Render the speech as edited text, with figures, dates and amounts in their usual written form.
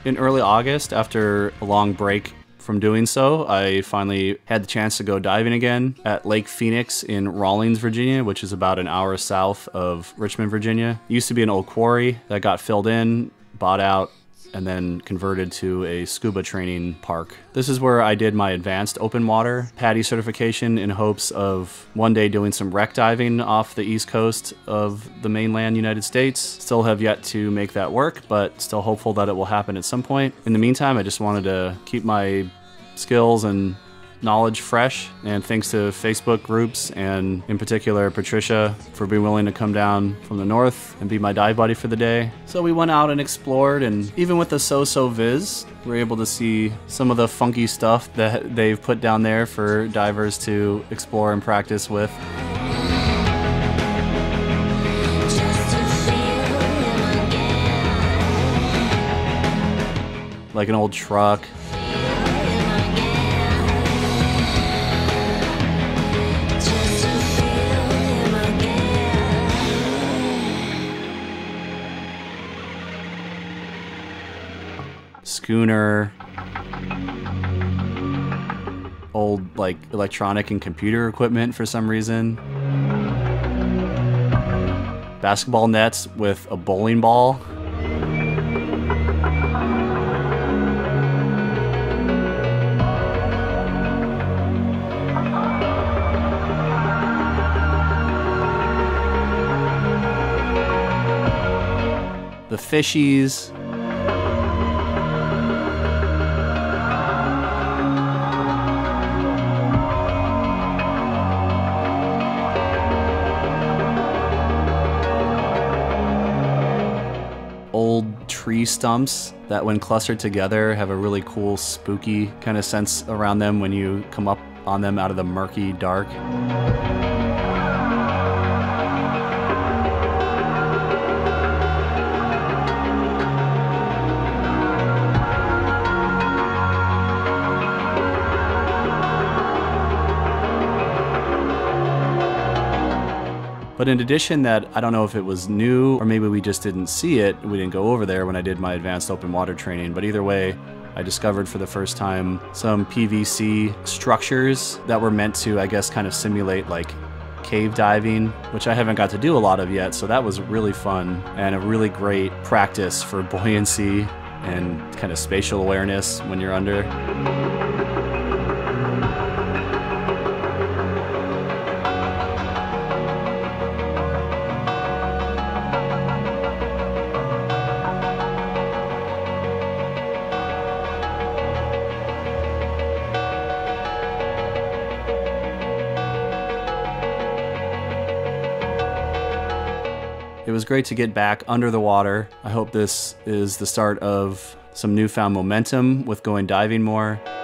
In early August, after a long break from doing so, I finally had the chance to go diving again at Lake Phoenix in Rawlins, Virginia, which is about an hour south of Richmond, Virginia. It used to be an old quarry that got filled in, bought out, and then converted to a scuba training park. This is where I did my advanced open water PADI certification in hopes of one day doing some wreck diving off the east coast of the mainland United States. Still have yet to make that work, but still hopeful that it will happen at some point. In the meantime, I just wanted to keep my skills and knowledge fresh, and thanks to Facebook groups and in particular Patricia for being willing to come down from the north and be my dive buddy for the day. So we went out and explored, and even with the So-So Viz, we were able to see some of the funky stuff that they've put down there for divers to explore and practice with. Like an old truck. Schooner, old like electronic and computer equipment for some reason, basketball nets with a bowling ball, the fishies. Old tree stumps that when clustered together have a really cool spooky kind of sense around them when you come up on them out of the murky dark. But in addition, that I don't know if it was new or maybe we just didn't see it. We didn't go over there when I did my advanced open water training. But either way, I discovered for the first time some PVC structures that were meant to, I guess, kind of simulate like cave diving, which I haven't got to do a lot of yet. So that was really fun and a really great practice for buoyancy and kind of spatial awareness when you're under. It was great to get back under the water. I hope this is the start of some newfound momentum with going diving more.